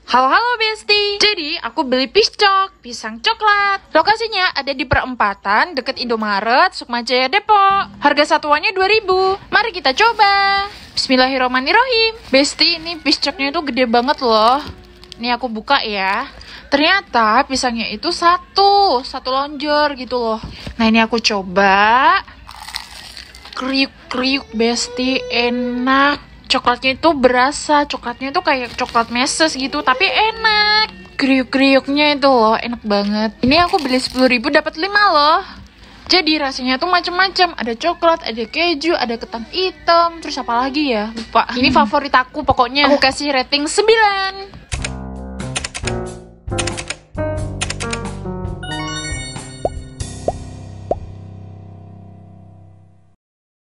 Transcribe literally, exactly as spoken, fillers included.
Halo-halo Besti. Jadi aku beli piscok, pisang coklat. Lokasinya ada di perempatan deket Indomaret, Sukma Jaya Depok. Harga satuannya dua ribu. Mari kita coba. Bismillahirrahmanirrahim. Besti, ini piscoknya itu gede banget loh. Ini aku buka ya. Ternyata pisangnya itu satu, satu lonjor gitu loh. Nah ini aku coba. Kriuk-kriuk Besti, enak. Coklatnya itu berasa, coklatnya itu kayak coklat meses gitu, tapi enak. Kriuk-kriuknya itu loh, enak banget. Ini aku beli sepuluh ribu dapat lima loh. Jadi rasanya tuh macam-macam, ada coklat, ada keju, ada ketan hitam, terus apa lagi ya? Lupa. Ini favorit aku pokoknya. Aku kasih rating sembilan.